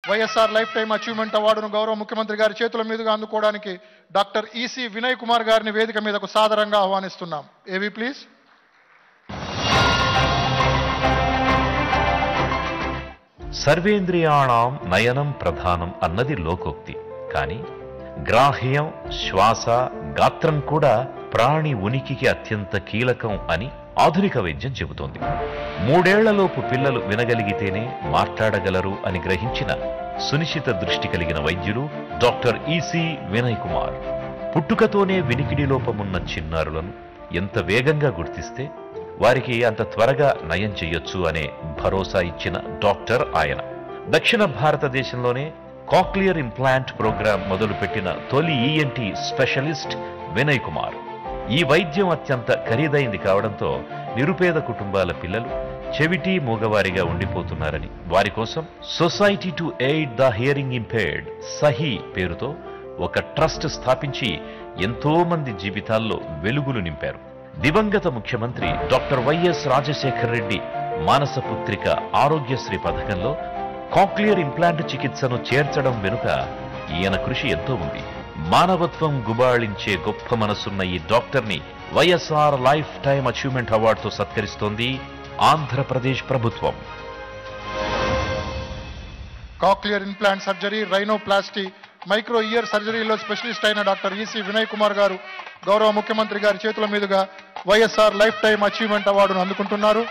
YSR life time achievement అవార్డును గౌరవ ముఖ్యమంత్రి గారి చేతుల మీదుగా అందుకోవడానికి డాక్టర్ ఈసీ వినయ్ కుమార్ గారిని వేదిక మీదకు సాదరంగా ఆహ్వానిస్తున్నాం. ఏవి ప్లీజ్. సర్వేంద్రియాణం నయనం ప్రధానం అన్నది లోకోక్తి. కానీ గ్రాహ్యం, శ్వాస, గాత్రం కూడా ప్రాణి ఉనికికి అత్యంత కీలకం అని ఆధునిక వైద్యం చెబుతోంది. 3 ఏళ్లలోపు పిల్లలు వినగలిగితేనే మాట్లాడగలరు అని గ్రహించిన సునిశ్చిత దృష్టి కలిగిన వైద్యులు డాక్టర్ ఈసీ వినయ్ కుమార్. పుట్టుకతోనే వినికిడి లోపమున్న చిన్నారులను ఎంత వేగంగా గుర్తిస్తే వారికి అంత త్వరగా నయం చెయ్యొచ్చు అనే భరోసా ఇచ్చిన డాక్టర్ ఆయన. దక్షిణ భారతదేశంలోనే కాక్లియర్ ఇంప్లాంట్ ప్రోగ్రాం మొదలుపెట్టిన తొలి ఈఎన్టీ స్పెషలిస్ట్ వినయ్ కుమార్. ఈ వైద్యం అత్యంత ఖరీదైంది కావడంతో నిరుపేద కుటుంబాల పిల్లలు చెవిటి మూగవారిగా ఉండిపోతున్నారని వారి కోసం society to aid the hearing impaired SAHI పేరుతో ఒక ట్రస్ట్ స్థాపించి ఎంతో మంది జీవితాల్లో వెలుగులు నింపారు. దివంగత ముఖ్యమంత్రి డాక్టర్ వైఎస్ రాజశేఖర్ రెడ్డి మానసపుత్రిక ఆరోగ్యశ్రీ పథకంలో కాక్లియర్ ఇంప్లాంట్ చికిత్సను చేర్చడం వెనుక ఈయన కృషి ఎంతో ఉంది. మానవత్వం గుబాళించే గొప్ప మనసున్న ఈ డాక్టర్ని వైఎస్ఆర్ లైఫ్ టైమ్ అచీవ్మెంట్ అవార్డుతో సత్కరిస్తోంది ఆంధ్రప్రదేశ్ ప్రభుత్వం. Cochlear implant surgery, rhinoplasty, micro ear సర్జరీలో స్పెషలిస్ట్ అయిన డాక్టర్ ఈసీ వినయ్ కుమార్ గారు గౌరవ ముఖ్యమంత్రి గారి చేతుల మీదుగా వైఎస్ఆర్ లైఫ్ టైమ్ అచీవ్మెంట్ అవార్డును అందుకుంటున్నారు.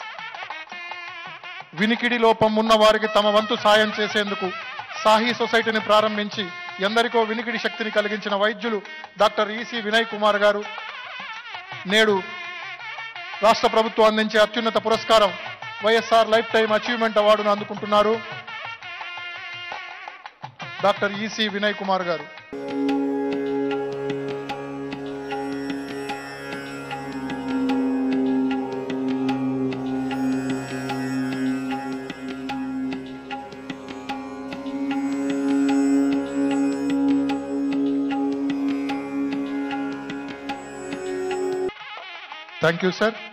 వినికిడి లోపం ఉన్న వారికి తమ వంతు సాయం చేసేందుకు సాహీ సొసైటీని ప్రారంభించి ఎందరికో వినికిడి శక్తిని కలిగించిన వైద్యులు డాక్టర్ ఈసీ వినయ్ కుమార్ గారు నేడు రాష్ట్ర ప్రభుత్వం అందించే అత్యున్నత పురస్కారం వైఎస్ఆర్ లైఫ్ టైమ్ అచీవ్మెంట్ అవార్డును అందుకుంటున్నారు డాక్టర్ ఈసీ వినయ్ కుమార్ గారు. Thank you, sir.